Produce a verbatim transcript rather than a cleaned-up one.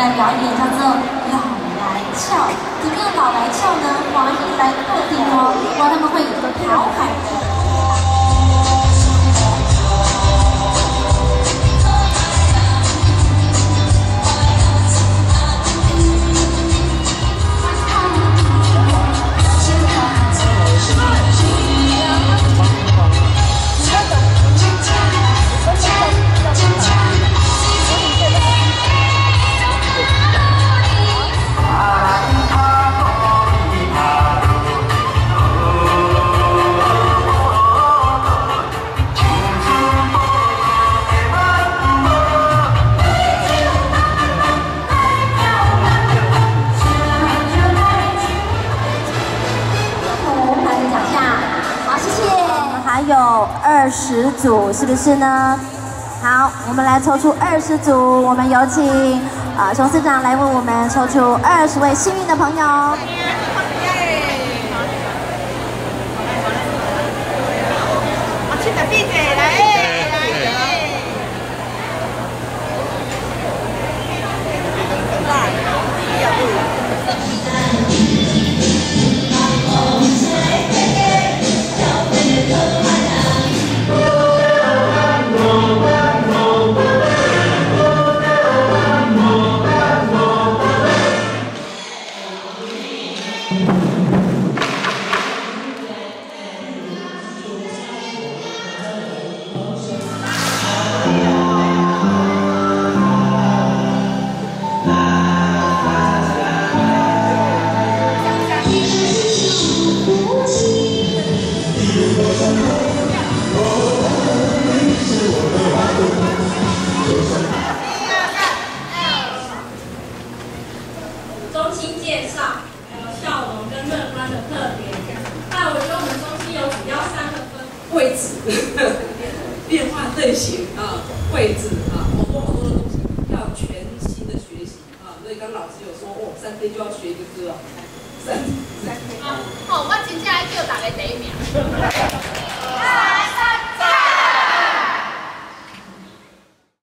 的表演叫做老来俏。这个老来俏呢，华裔来特定哦，哇，他们会调侃的。 还有二十组，是不是呢？好，我们来抽出二十组，我们有请啊熊司长来为我们抽出二十位幸运的朋友。 中心介绍，还有笑容跟乐观的特点。那我觉得我们中心有主要三个分位置、变化类型啊、位置啊，好多好多的东西要有全新的学习啊。所以刚老师有说，哦，三 K 就要学一个歌哦，三三 K 啊，好，我真正要叫大家第一名。